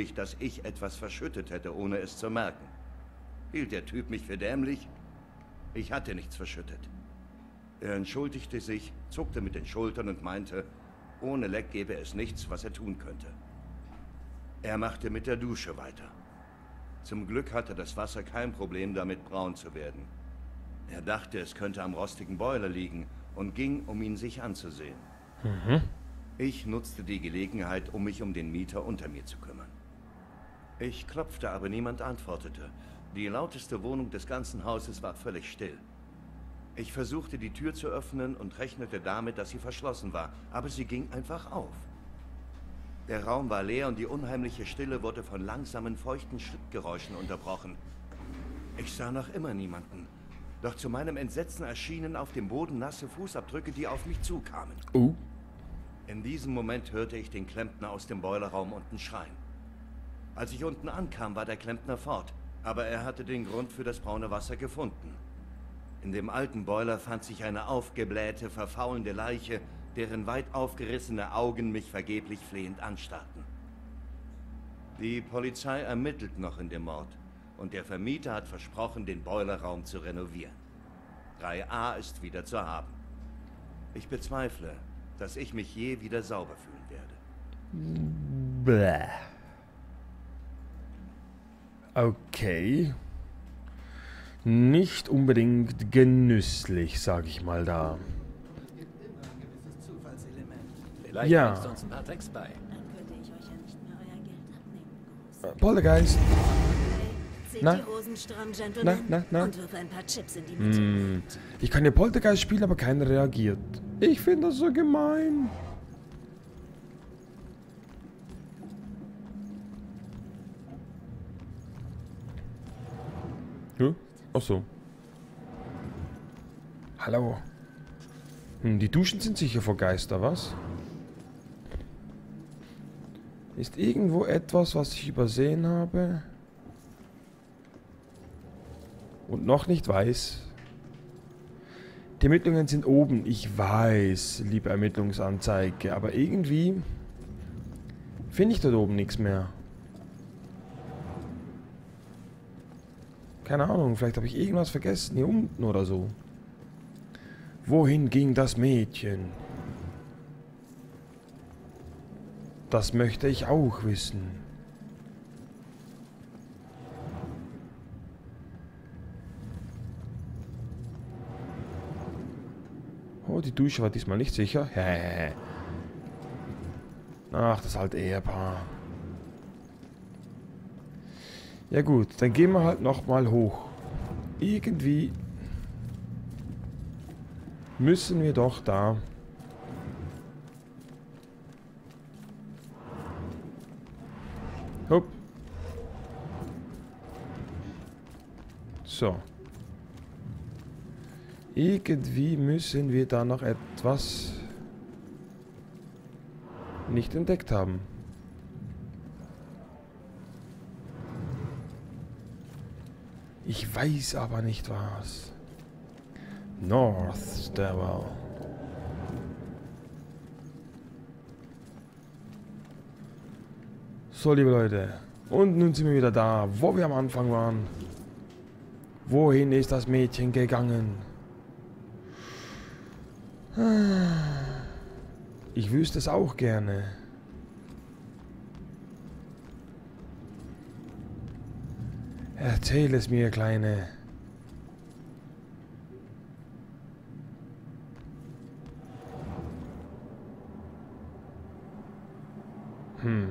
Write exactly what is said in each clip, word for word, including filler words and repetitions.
beschuldigt, dass ich etwas verschüttet hätte, ohne es zu merken. Hielt der Typ mich für dämlich? Ich hatte nichts verschüttet. Er entschuldigte sich, zuckte mit den Schultern und meinte, ohne Leck gäbe es nichts, was er tun könnte. Er machte mit der Dusche weiter. Zum Glück hatte das Wasser kein Problem damit, braun zu werden. Er dachte, es könnte am rostigen Boiler liegen und ging, um ihn sich anzusehen. Mhm. Ich nutzte die Gelegenheit, um mich um den Mieter unter mir zu kümmern. Ich klopfte, aber niemand antwortete. Die lauteste Wohnung des ganzen Hauses war völlig still. Ich versuchte, die Tür zu öffnen und rechnete damit, dass sie verschlossen war, aber sie ging einfach auf. Der Raum war leer und die unheimliche Stille wurde von langsamen, feuchten Schrittgeräuschen unterbrochen. Ich sah noch immer niemanden. Doch zu meinem Entsetzen erschienen auf dem Boden nasse Fußabdrücke, die auf mich zukamen. Oh. In diesem Moment hörte ich den Klempner aus dem Boilerraum unten schreien. Als ich unten ankam, war der Klempner fort, aber er hatte den Grund für das braune Wasser gefunden. In dem alten Boiler fand sich eine aufgeblähte, verfaulende Leiche, deren weit aufgerissene Augen mich vergeblich flehend anstarrten. Die Polizei ermittelt noch in dem Mord und der Vermieter hat versprochen, den Boilerraum zu renovieren. drei a ist wieder zu haben. Ich bezweifle, dass ich mich je wieder sauber fühlen werde. Bäh. Okay. Nicht unbedingt genüsslich, sag ich mal da. Vielleicht Ja. bringst du uns ein paar Tricks bei. Dann könnte ich euch ja nicht mehr euer Geld abnehmen. Poltergeist. Zieht Na? die Hosen stramm, Gentlemen, Na, na, na? und wirf ein paar Chips in die Mitte. Hm. Ich kann ja Poltergeist spielen, aber keiner reagiert. Ich finde das so gemein. Hm? Ach so. Hallo. Hm, die Duschen sind sicher vor Geister, was? Ist irgendwo etwas, was ich übersehen habe? Und noch nicht weiß. Die Ermittlungen sind oben. Ich weiß, liebe Ermittlungsanzeige. Aber irgendwie finde ich dort oben nichts mehr. Keine Ahnung, vielleicht habe ich irgendwas vergessen. Hier unten oder so. Wohin ging das Mädchen? Das möchte ich auch wissen. Oh, die Dusche war diesmal nicht sicher. Hä? Ach, das alte Ehepaar. Ja gut, dann gehen wir halt nochmal hoch. Irgendwie müssen wir doch da. Hopp. So. Irgendwie müssen wir da noch etwas nicht entdeckt haben. Ich weiß aber nicht was. North Stairwell. So, liebe Leute. Und nun sind wir wieder da, wo wir am Anfang waren. Wohin ist das Mädchen gegangen? Ich wüsste es auch gerne. Erzähl es mir, Kleine. Hm.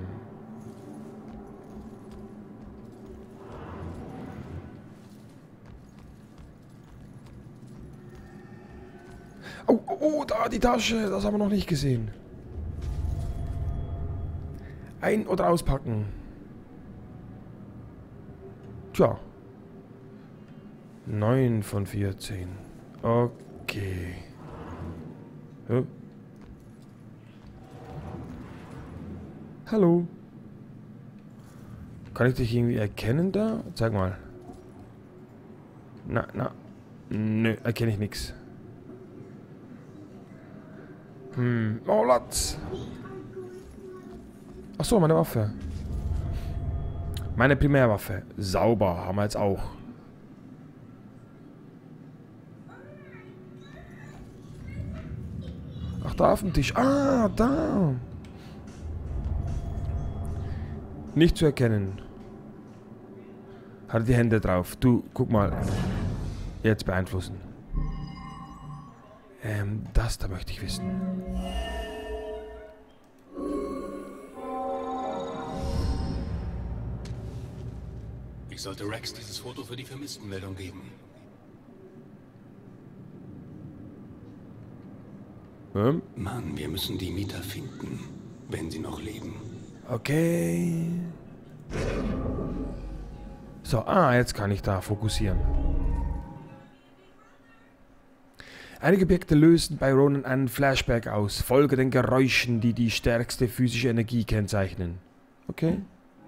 Oh, oh, oh, da die Tasche. Das haben wir noch nicht gesehen. Ein- oder auspacken. Tja. neun von vierzehn. Okay. Hä? Hallo. Kann ich dich irgendwie erkennen da? Zeig mal. Na, na. Nö, erkenne ich nichts. Hm. Oh, Latz. Ach so, meine Waffe. Meine Primärwaffe. Sauber, haben wir jetzt auch. Ach, da auf dem Tisch. Ah, da. Nicht zu erkennen. Hatte die Hände drauf. Du, guck mal. Jetzt beeinflussen. Ähm, das da möchte ich wissen. Ich sollte Rex dieses Foto für die Vermisstenmeldung geben. Hm? Mann, wir müssen die Mieter finden, wenn sie noch leben. Okay. So, ah, jetzt kann ich da fokussieren. Einige Objekte lösen bei Ronan einen Flashback aus. Folge den Geräuschen, die die stärkste physische Energie kennzeichnen. Okay.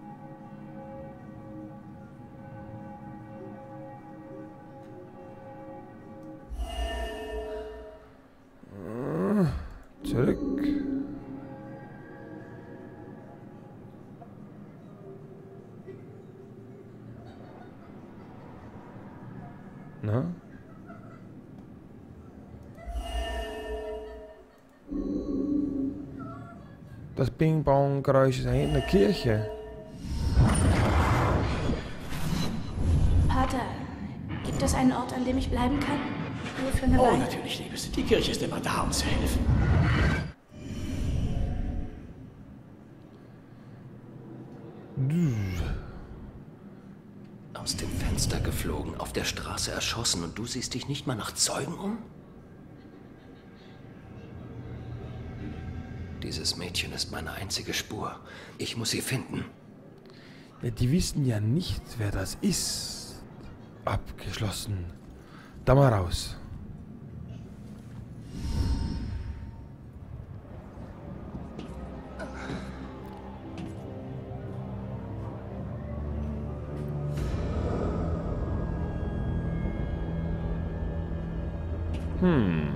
Zurück. Na? Das Bing-Bong-Geräusch ist eigentlich in der Kirche. Pater, gibt es einen Ort, an dem ich bleiben kann? Nur für eine Oh, Weile? natürlich, Liebes. Die Kirche ist immer da, um zu helfen. Aus dem Fenster geflogen, auf der Straße erschossen und du siehst dich nicht mal nach Zeugen um? Dieses Mädchen ist meine einzige Spur. Ich muss sie finden. Ja, die wissen ja nicht, wer das ist. Abgeschlossen. Da mal raus. Hm.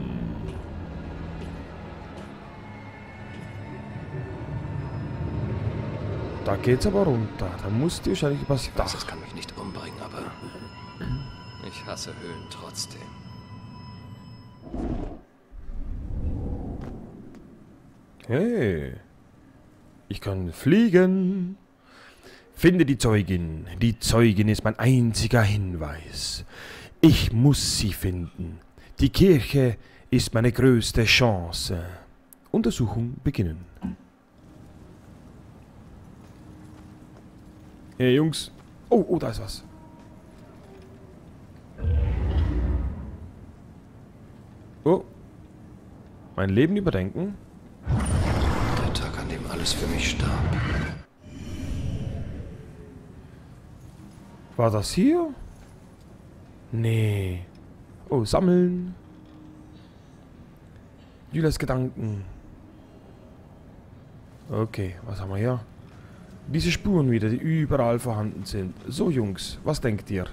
Da geht's aber runter. Da musst du wahrscheinlich übers Ich weiß, Dach. das kann mich nicht umbringen, aber ich hasse Höhlen trotzdem. Hey. Ich kann fliegen. Finde die Zeugin. Die Zeugin ist mein einziger Hinweis. Ich muss sie finden. Die Kirche ist meine größte Chance. Untersuchung beginnen. Hey Jungs. Oh, oh, da ist was. Oh. Mein Leben überdenken. Der Tag, an dem alles für mich starb. War das hier? Nee. Oh, sammeln. Julias Gedanken. Okay, was haben wir hier? Diese Spuren wieder, die überall vorhanden sind. So, Jungs, was denkt ihr?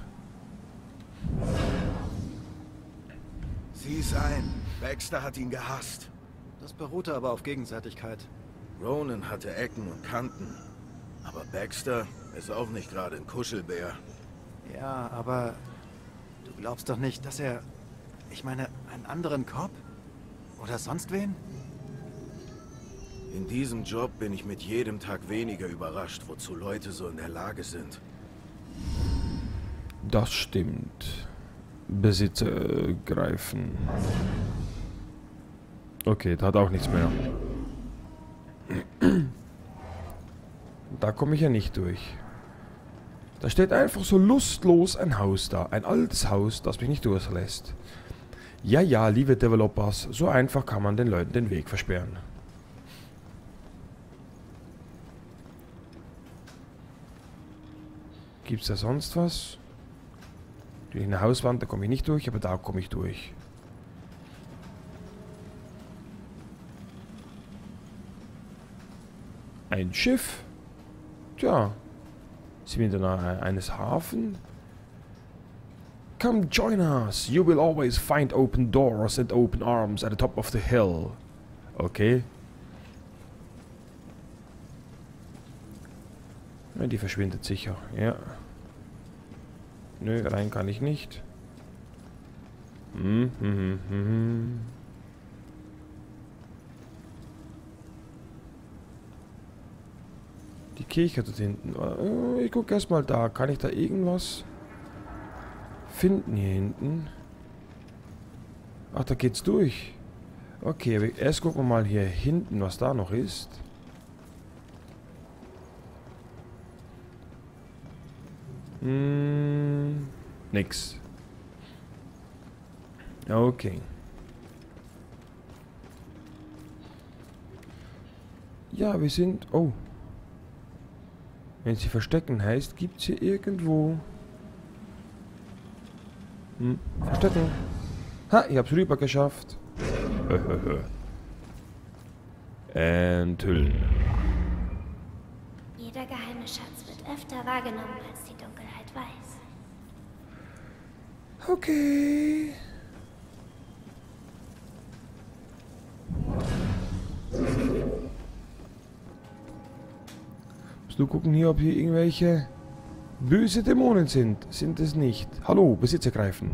Sieh's ein. Baxter hat ihn gehasst. Das beruhte aber auf Gegenseitigkeit. Ronan hatte Ecken und Kanten. Aber Baxter ist auch nicht gerade ein Kuschelbär. Ja, aber du glaubst doch nicht, dass er... Ich meine, einen anderen Cop? Oder sonst wen? In diesem Job bin ich mit jedem Tag weniger überrascht, wozu Leute so in der Lage sind. Das stimmt. Besitzer greifen. Okay, da hat auch nichts mehr. Da komme ich ja nicht durch. Da steht einfach so lustlos ein Haus da. Ein altes Haus, das mich nicht durchlässt. Ja, ja, liebe Developers, so einfach kann man den Leuten den Weg versperren. Gibt's da sonst was? Durch eine Hauswand, da komme ich nicht durch, aber da komme ich durch. Ein Schiff? Tja. Sind wir in der Nähe eines Hafen? Come join us. You will always find open doors and open arms at the top of the hill. Okay. Ja, die verschwindet sicher, ja. Nö, rein kann ich nicht. Hm, hm, hm, hm. Die Kirche dort hinten. Ich gucke erstmal da. Kann ich da irgendwas finden hier hinten? Ach, da geht's durch. Okay, erst gucken wir mal hier hinten, was da noch ist. Hm, nix. Okay. Ja, wir sind... Oh. Wenn sie verstecken heißt, gibt es hier irgendwo... Hm, verstecken. Ha, ich hab's rüber geschafft. Enthüllen. Jeder geheime Schatz wird öfter wahrgenommen, als die Dunkelheit weiß. Okay. Musst du gucken hier, ob hier irgendwelche böse Dämonen sind. Sind es nicht. Hallo, Besitz ergreifen.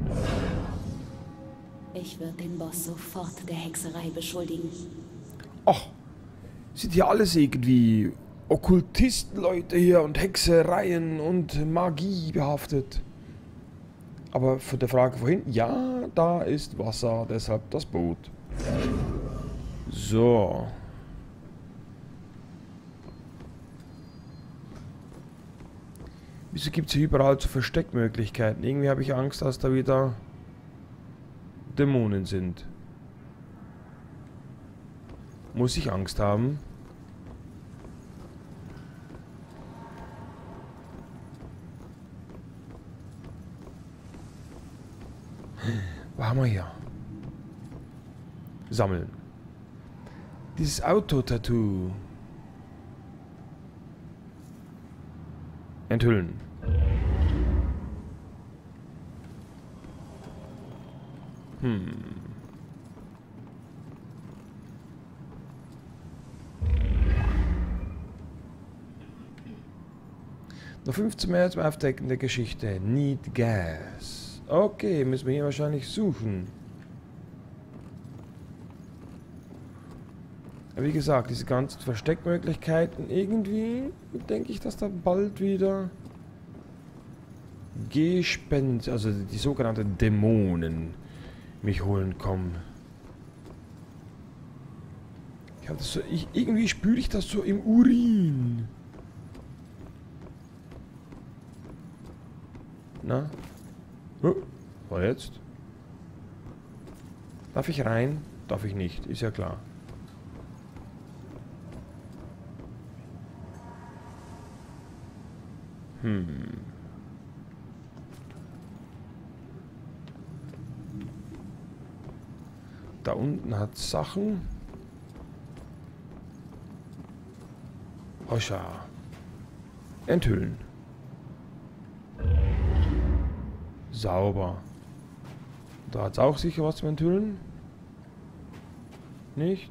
Ich würde den Boss sofort der Hexerei beschuldigen. Ach, sind hier alles irgendwie Okkultisten-Leute hier und Hexereien und Magie behaftet. Aber von der Frage vorhin, ja, da ist Wasser, deshalb das Boot. So. Wieso gibt es hier überall so Versteckmöglichkeiten? Irgendwie habe ich Angst, dass da wieder Dämonen sind. Muss ich Angst haben? Was haben wir hier? Sammeln. Dieses Auto-Tattoo. Enthüllen. Hm. Noch fünfzehn mehr zum Aufdecken der Geschichte. Need Gas. Okay, müssen wir hier wahrscheinlich suchen. Aber wie gesagt, diese ganzen Versteckmöglichkeiten, irgendwie denke ich, dass da bald wieder Gespenst, also die sogenannten Dämonen, mich holen kommen. Ich habe das so, ich, irgendwie spüre ich das so im Urin. Na? Oh, was jetzt? Darf ich rein? Darf ich nicht, ist ja klar. Hm. Da unten hat Sachen. Hoscha. Enthüllen. Sauber. Da hat es auch sicher was zu enthüllen. Nicht?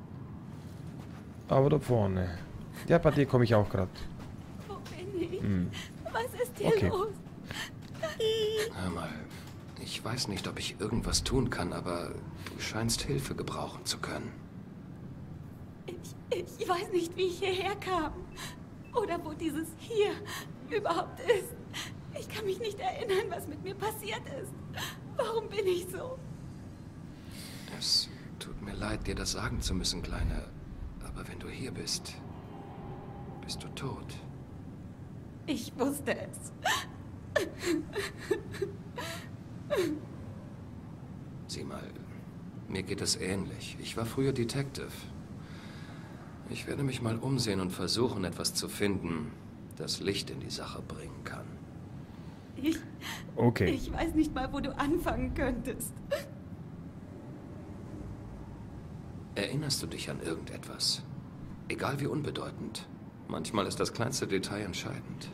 Aber da vorne. Ja, bei dir komme ich auch gerade. Wo bin ich? Hm. Was ist hier Okay. los? Hör mal, ich weiß nicht, ob ich irgendwas tun kann, aber du scheinst Hilfe gebrauchen zu können. Ich, ich weiß nicht, wie ich hierher kam. Oder wo dieses hier überhaupt ist. Ich kann mich nicht erinnern, was mit mir passiert ist. Warum bin ich so? Es tut mir leid, dir das sagen zu müssen, Kleine. Aber wenn du hier bist, bist du tot. Ich wusste es. Sieh mal, mir geht es ähnlich. Ich war früher Detective. Ich werde mich mal umsehen und versuchen, etwas zu finden, das Licht in die Sache bringen kann. Ich, Okay. ich weiß nicht mal, wo du anfangen könntest. Erinnerst du dich an irgendetwas? Egal wie unbedeutend. Manchmal ist das kleinste Detail entscheidend.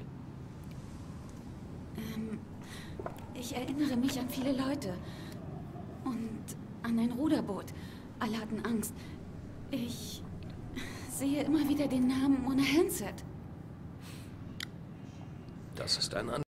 Ähm, ich erinnere mich an viele Leute. Und an ein Ruderboot. Alle hatten Angst. Ich sehe immer wieder den Namen Mona Hansett. Das ist ein